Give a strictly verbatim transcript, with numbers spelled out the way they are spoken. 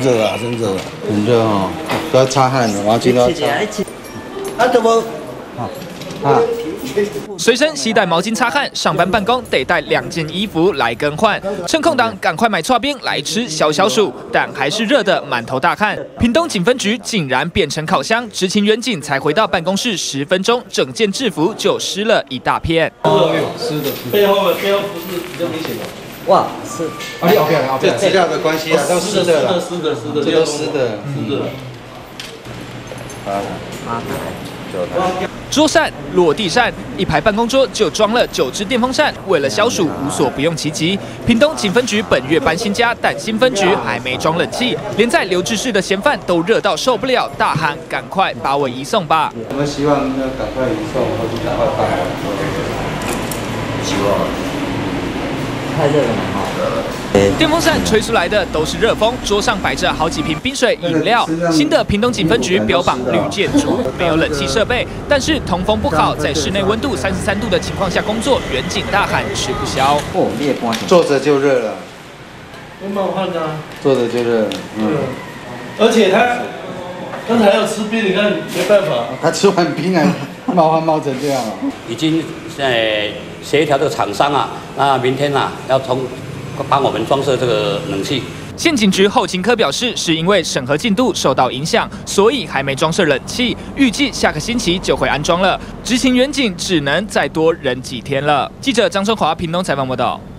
热啊，真热， 很热哦，都要擦汗了，毛巾都要擦。 啊，怎么？ 啊啊！ 随身携带毛巾擦汗，上班办公得带两件衣服来更换。趁空档赶快买剉冰来吃消消暑，但还是热得满头大汗。屏东警分局竟然变成烤箱，执勤员警才回到办公室十分钟，整件制服就湿了一大片。 哦，湿的，背后的背后不是比较明显吗？哇，是，啊，你 OK OK， 这质量的关系啊，都湿的了， 湿的，湿的， 这都湿的， 湿的。 啊啊，就它。 桌扇、落地扇，一排办公桌就装了九只电风扇。为了消暑，无所不用其极。屏东警分局本月搬新家，但新分局还没装冷气，连在留置室的嫌犯都热到受不了，大喊：“赶快把我移送吧！” 我们希望要赶快移送，或者赶快办完。 希望。太热了嘛， 电风扇吹出来的都是热风，桌上摆着好几瓶冰水饮料。新的屏东警分局标榜绿建筑，没有冷气设备，但是通风不好，在室内温度三十三度的情况下工作，远景大喊吃不消。 哦，你也坐着就热了， 会冒汗啊， 坐着就热，嗯。 而且他刚才还要吃冰，你看没办法。 他吃完冰还冒汗冒成这样啊！ 已经呃协调这个厂商啊，那明天啊要从帮我们装设这个冷气。 县警局后勤科表示，是因为审核进度受到影响，所以还没装设冷气，预计下个星期就会安装了。执勤员警只能再多忍几天了。记者张春华屏东采访报道。